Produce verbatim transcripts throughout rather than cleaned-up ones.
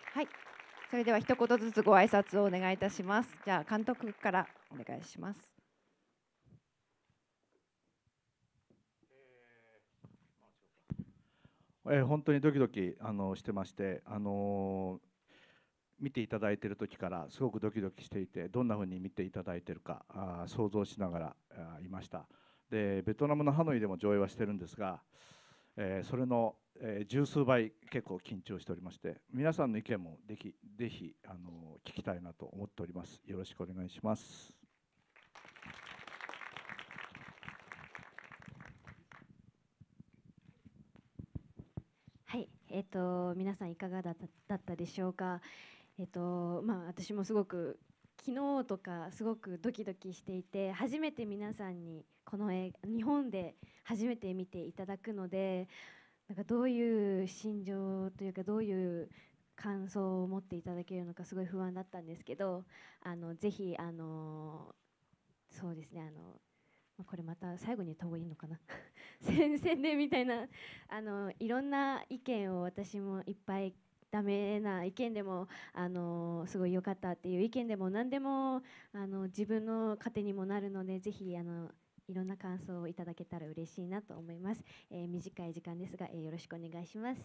はい、それでは一言ずつご挨拶をお願いいたします。じゃあ監督からお願いします。 えー本当にドキドキあのしてまして、あのー見ていただいている時からすごくドキドキしていて、どんなふうに見ていただいているかあー想像しながらあーいました。でベトナムのハノイでも上映はしてるんですが、えーそれの、えー十数倍結構緊張しておりまして、皆さんの意見もできぜひ、あの聞きたいなと思っております。よろしくお願いします。 はい、えっ、と皆さんいかがだっただったでしょうか。えっ、とまあ私もすごく昨日とかすごくドキドキしていて、初めて皆さんにこの映画日本で初めて見ていただくので、なんかどういう心情というかどういう感想を持っていただけるのかすごい不安だったんですけど、あのぜひあのそうですね、あのまあこれまた最後に言った方がいいのかな宣宣伝みたいな、あのいろんな意見を私もいっぱい、ダメな意見でもあのすごい良かったっていう意見でも何でもあの自分の糧にもなるので、ぜひあのいろんな感想をいただけたら嬉しいなと思います。えー短い時間ですが、えーよろしくお願いします。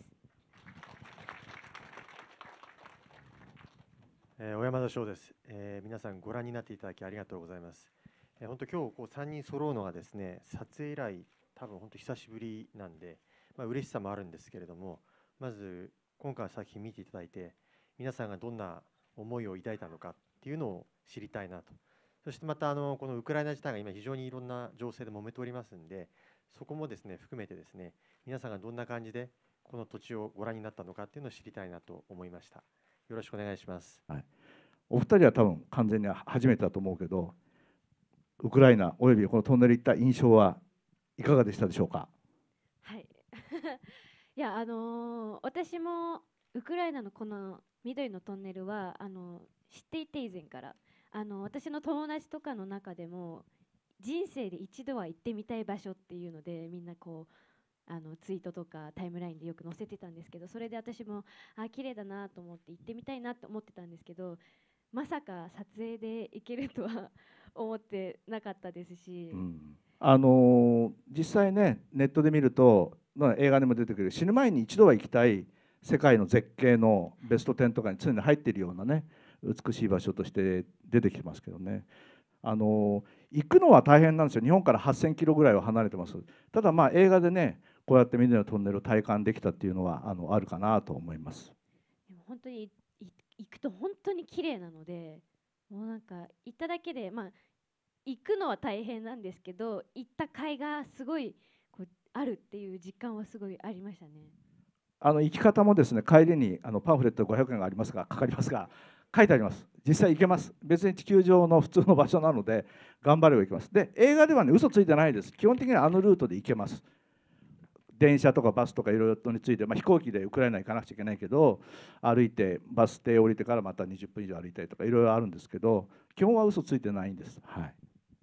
えー小山田翔です、えー皆さんご覧になっていただきありがとうございます。えー本当今日こうさんにん揃うのがですね、撮影以来多分本当久しぶりなんで、まあ嬉しさもあるんですけれども、まず今回の作品見ていただいて、皆さんがどんな思いを抱いたのかっていうのを知りたいなと。そしてまたあのこのウクライナ自体が今非常にいろんな情勢で揉めておりますんで、そこもですね含めてですね、皆さんがどんな感じでこの土地をご覧になったのかっていうのを知りたいなと思いました。よろしくお願いします。 はい、お二人は多分完全に初めてだと思うけど、ウクライナおよびこのトンネル行った印象はいかがでしたでしょうか。 はいいや、あのー私もウクライナのこの緑のトンネルはあの知っていて、以前からあの私の友達とかの中でも人生で一度は行ってみたい場所っていうので、みんなこうあのツイートとかタイムラインでよく載せてたんですけど、それで私もあ綺麗だなと思って行ってみたいなと思ってたんですけど、まさか撮影で行けるとは思ってなかったですし。 うん、あのー実際ね、ネットで見ると、まあ、映画にも出てくる死ぬ前に一度は行きたい世界の絶景のベストじゅうとかに常に入っているようなね、美しい場所として出てきてますけどね、あのー行くのは大変なんですよ。日本からはっせんキロぐらいは離れてます。ただまあ映画でね、こうやって緑のトンネルを体感できたっていうのはあのあるかなと思います。 でも本当にいい行くと本当に綺麗なので、もうなんか行っただけで、まあ行くのは大変なんですけど、行った甲斐がすごいこうあるっていう実感はすごいありましたね。 あの行き方もですね、帰りにあのパンフレットごひゃくえんがありますが、かかりますが、書いてあります。実際行けます。別に地球上の普通の場所なので、頑張れば行けます。で、映画ではね、嘘ついてないです。基本的にはあのルートで行けます。電車とかバスとかいろいろについて、まあ、飛行機でウクライナ行かなくちゃいけないけど、歩いてバス停降りてからまたにじゅっぷん以上歩いたりとかいろいろあるんですけど、基本は嘘ついてないんです。はい。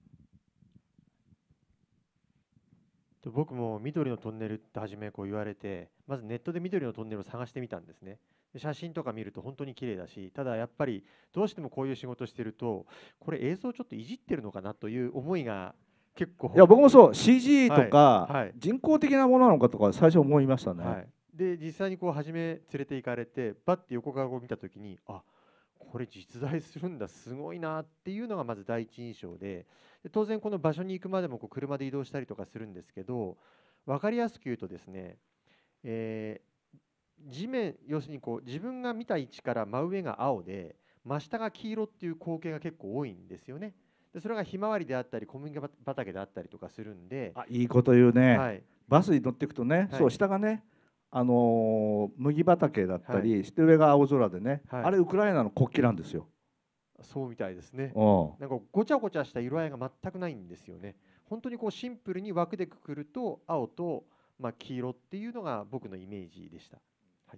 と僕も緑のトンネルって初めこう言われて、まずネットで緑のトンネルを探してみたんですね。で写真とか見ると本当に綺麗だし、ただやっぱりどうしてもこういう仕事してると、これ映像ちょっといじってるのかなという思いが結いや、 構。 僕もそう、シージー とはいかはい人工的なものなのかとか最初思いましたね。 はい。で、実際にこう初め連れて行かれて、バッて横顔を見たときに、あ、これ実在するんだ、すごいなっていうのがまず第一印象で、で当然この場所に行くまでもこう車で移動したりとかするんですけど、分かりやすく言うとですね、えー地面、要するにこう自分が見た位置から真上が青で、真下が黄色っていう光景が結構多いんですよね。で、それがひまわりであったり、小麦畑であったりとかするんで、 あ、いいこと言うね。 はい、 バスに乗っていくとね、そう、 はい、 下がね、あのー麦畑だったはい、 りして、上が青空でね、 はい。 あれ、ウクライナの国旗なんですよ。 そうみたいですね。 うん、 なんかごちゃごちゃした色合いが全くないんですよね。本当にこうシンプルに枠でくくると青と、まあ、黄色っていうのが僕のイメージでした。はい、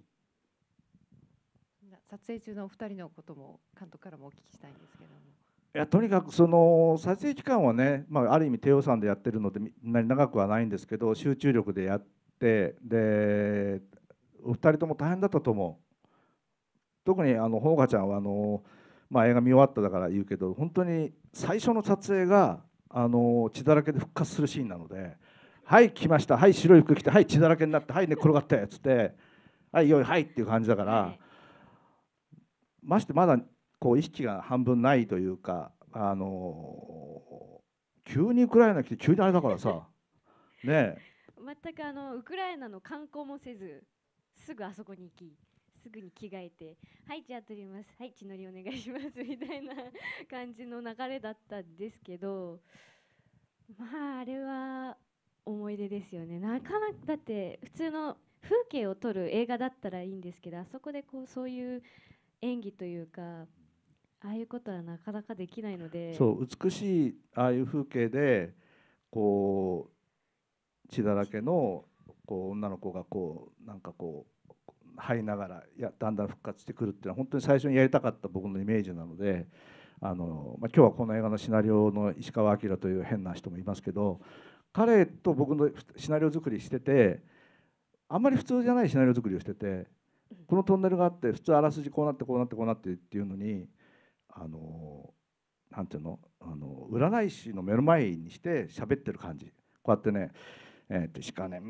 撮影中のお二人のことも監督からもお聞きしたいんですけども。 いやとにかくその撮影期間はね、まあ、ある意味低予算でやってるのでみんなに長くはないんですけど、集中力でやって、でお二人とも大変だったと思特にあのほのかちゃんはあの、まあ、映画見終わっただから言うけど、本当に最初の撮影があの血だらけで復活するシーンなので、はい来ました、はい白い服着て、はい血だらけになって、はい寝転がってっつって、はいよいはいっていう感じだから、 はい、 ましてまだこう意識が半分ないというか、あの急にウクライナ来て急にあれだからさねえ、 全くあのウクライナの観光もせず、すぐあそこに行き、すぐに着替えて、はいじゃあ撮ります、はい血のりお願いしますみたいな感じの流れだったんですけど、まああれは思い出ですよね。なかなかだって普通の風景を撮る映画だったらいいんですけど、あそこでこうそういう演技というか、ああいうことはなかなかできないので。 そう美しいああいう風景でこう血だらけのこう女の子がこうなんかこう這いながらやだんだん復活してくるっていうのは本当に最初にやりたかった僕のイメージなので、あの、まあ、今日はこの映画のシナリオの石川明という変な人もいますけど、彼と僕のシナリオ作りしてて、あんまり普通じゃないシナリオ作りをしてて、このトンネルがあって普通あらすじこうなってこうなってこうなってっていうのに、あのなんていうの、あの占い師の目の前にして喋ってる感じ、こうやってね、えー、としかね、うん、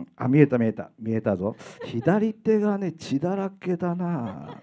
あ見えた見えた見えたぞ、左手がね血だらけだな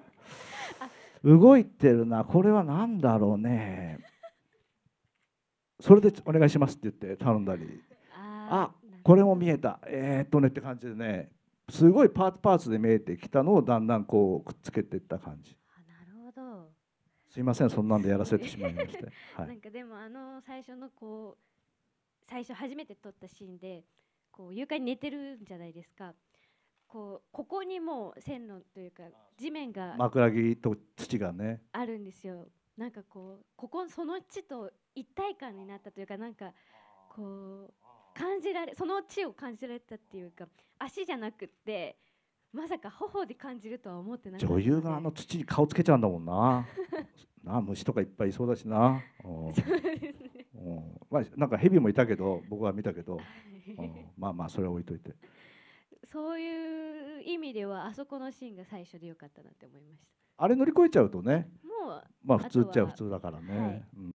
動いてるな、これは何だろうね、それでお願いしますって言って頼んだり、あこれも見えた、えー、っとねって感じでね、すごいパーツパーツで見えてきたのをだんだんこうくっつけていった感じ。 あ、なるほど。 すいません、そんなんでやらせてしまいまして、はい、 なんかでもあの最初のこう最初初めて撮ったシーンでこう床に寝てるんじゃないですか。こうここにもう線路というか地面が枕木と土がねあるんですよ。なんかこうここその地と一体感になったというか、なんかこう感じられその地を感じられたっていうか、足じゃなくってまさか頬で感じるとは思ってなかったので。 女優があの土に顔つけちゃうんだもんななあ、虫とかいっぱいいそうだしな、うんそうですね。 うんまあ、なんか蛇もいたけど僕は見たけど、うん、まあまあそれは置いといて、 そういう意味ではあそこのシーンが最初でよかったなって思いました。 あれ乗り越えちゃうとね、 もうまあ普通っちゃあとは普通だからね、 はいうん、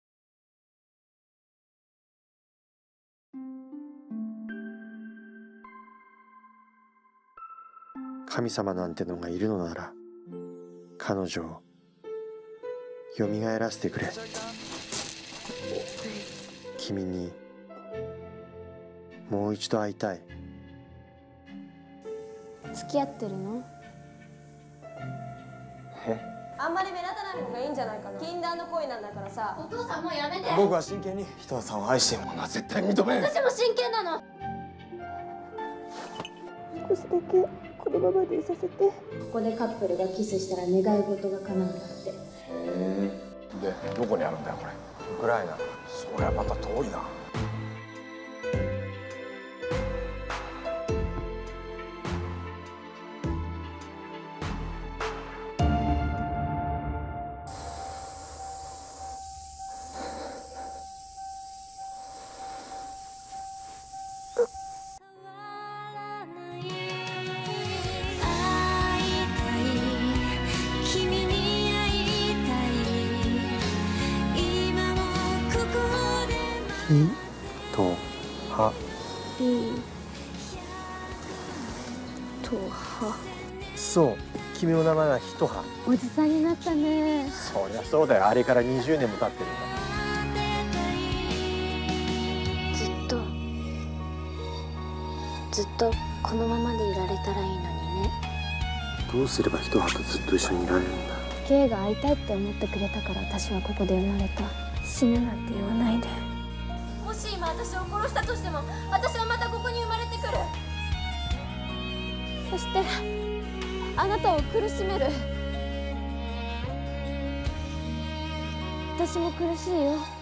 神様なんてのがいるのなら、彼女をよみがえらせてくれ。君にもう一度会いたい。 付き合ってるの？ え？ あんまり目立たない方がいいんじゃないかな。禁断の恋なんだからさ。 お父さんもうやめて。 僕は真剣に人はさんを愛しているものは絶対認めん。 私も真剣なの。 少しだけこのままでいさせて。ここでカップルがキスしたら願い事が叶うんだって。 へえ。でどこにあるんだよこれ。 ウクライナ。 そりゃまた遠いな。 とは。 とは。 そう、君の名前はひとは。 おじさんになったね。 そりゃそうだよ、あれからにじゅうねんも経ってるんだ。 ずっとずっとこのままでいられたらいいのにね。 どうすればひとはとずっと一緒にいられるんだ。 ケイが会いたいって思ってくれたから私はここで生まれた。死ぬなんて言わないで。 もし今私を殺したとしても、私はまたここに生まれてくる。 そしてあなたを苦しめる。私も苦しいよ。